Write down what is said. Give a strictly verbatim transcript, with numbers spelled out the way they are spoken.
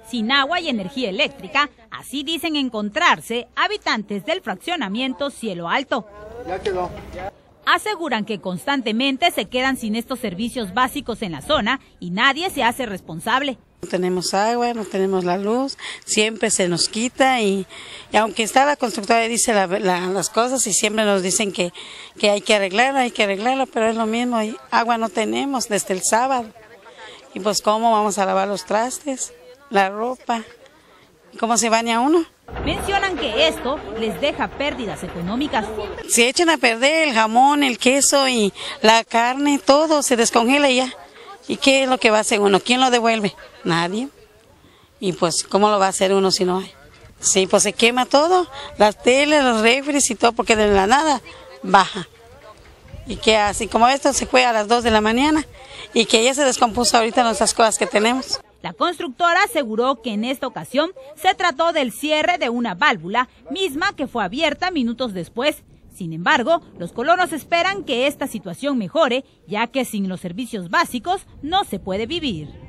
sin agua y energía eléctrica. Así dicen encontrarse habitantes del fraccionamiento Cielo Alto. Ya quedó. Aseguran que constantemente se quedan sin estos servicios básicos en la zona y nadie se hace responsable. No tenemos agua, no tenemos la luz, siempre se nos quita y, y aunque está la constructora y dice la, la, las cosas y siempre nos dicen que, que hay que arreglarlo, hay que arreglarlo, pero es lo mismo, y agua no tenemos desde el sábado. Y pues cómo vamos a lavar los trastes, la ropa, cómo se baña uno. Mencionan que esto les deja pérdidas económicas. Se echan a perder el jamón, el queso y la carne, todo se descongela y ya. ¿Y qué es lo que va a hacer uno? ¿Quién lo devuelve? Nadie. Y pues, ¿cómo lo va a hacer uno si no hay? Sí, pues se quema todo, las telas, los refres y todo, porque de la nada baja. Y que así como esto se fue a las dos de la mañana y que ya se descompuso ahorita nuestras cosas que tenemos. La constructora aseguró que en esta ocasión se trató del cierre de una válvula, misma que fue abierta minutos después. Sin embargo, los colonos esperan que esta situación mejore, ya que sin los servicios básicos no se puede vivir.